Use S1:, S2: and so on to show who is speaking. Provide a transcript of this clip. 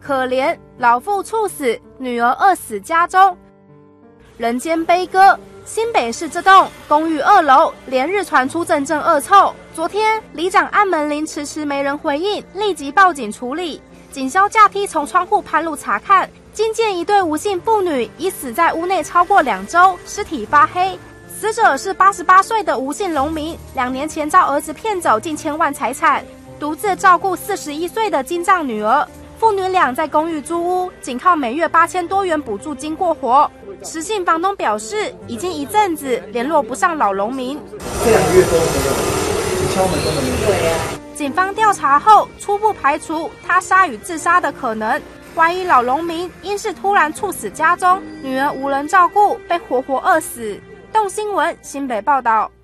S1: 可怜老父猝死，女儿饿死家中。人间悲歌。新北市这栋公寓2楼连日传出阵阵恶臭，昨天里长按门铃迟迟没人回应，立即报警处理。警消架梯从窗户攀入查看，惊见一对无姓妇女已死在屋内超过2周，尸体发黑。死者是88岁的吴姓农民，2年前遭儿子骗走近千万财产，独自照顾41岁的精障女儿。父女俩在公寓租屋，仅靠每月8000多元补助金过活。石姓房东表示，已经一阵子联络不上老农民，
S2: 这2个月都没有，你敲门都没有。对啊。
S1: 警方调查后，初步排除他杀与自杀的可能，怀疑老农民因是突然猝死家中，女儿无人照顾，被活活饿死。动新闻新北报道。